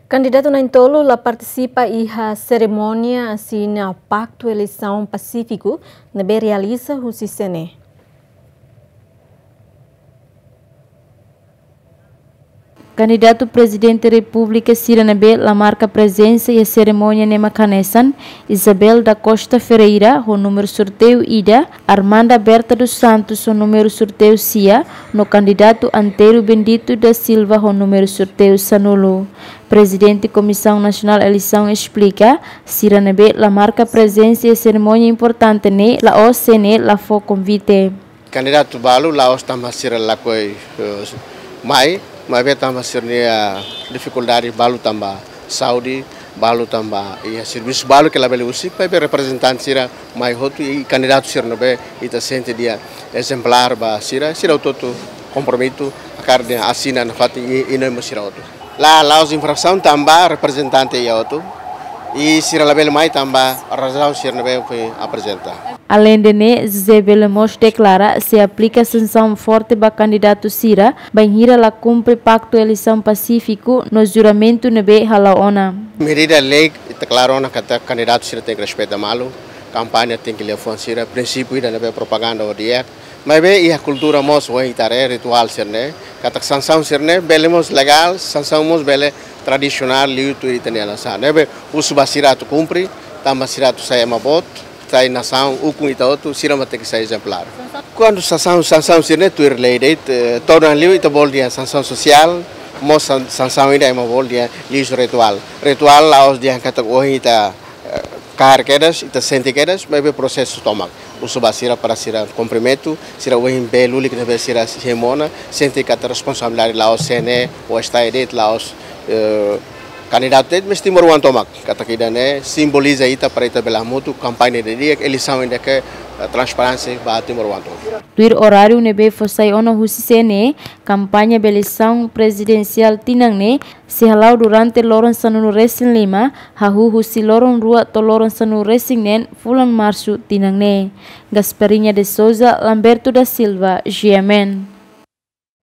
Candidato Naintolo lá participa da cerimônia assina Pacto Eleição Pacífico na realiza o Cicene. Candidato presidente da República Siranabe la marca presença e a cerimônia nema Canesan, Isabel da Costa Ferreira, o número sorteio Ida, Armanda Berta dos Santos, o número sorteio Cia, no candidato Antero Bendito da Silva, o número sorteio Sanulo. Presidente Comissão Nacional Eleição explica, Siranabe la marca presença e a cerimônia importante ne la OCN la fo convite. Candidato Balu la os tamba sira la koi mai betama sirnia dificuldade balu tamba Saudi balu tamba e serviço balu que la bele usi pe representante sira mai hotu e candidato sirno be ita sente dia exemplar ba sira toto comprometo a carne assina na fati e não sira hotu la os infração tamba representante e hotu e sira la bele mai tamba razão sirno be foi apresentar. Além de ne, José Belemos declara se aplica sanção forte para candidato Sira, banhira la cumpre pacto eleição pacífico no juramento nebe halaona. Medida lei declarou que o candidato Sira tem que respeitar malo, campanha tem que levar Sira, princípio da nebe propaganda o dia, mas bem a cultura mos o itare ritual Sirne, que sanção Sirne belemos legal, sanção mos bele tradicional liuto italiana sa, nebe uso basira tu cumpre, tamba Sira tu sai mabot. Sai nação o com itaoto sira mate que sai exemplar. Quando sanção sirne tu irleide torna liu ita boldia sanção social, mo sanção ida ema boldia lis ritual laos dia kata ita carquedas ita sentiquedas bebe processo tomak. Uso basira para sira cumprimento sira ohin beluli que deve sira hemona sente kata responsabilidade laos CNE o estaide laos candidato itu mesti meruang tomak kata kita ne simboliza ita para ita belah mutu kampanye de dia eleição ainda que transparência bate meruang tomak. Tuir horário nebe fosai ono husisene kampanye eleição presidencial tinang ne se halau durante loron sanu racing lima hahu husi loron rua to loron sanu racing nen fulan março tinang ne. Gasperinha de Souza, Lamberto da Silva, GMN.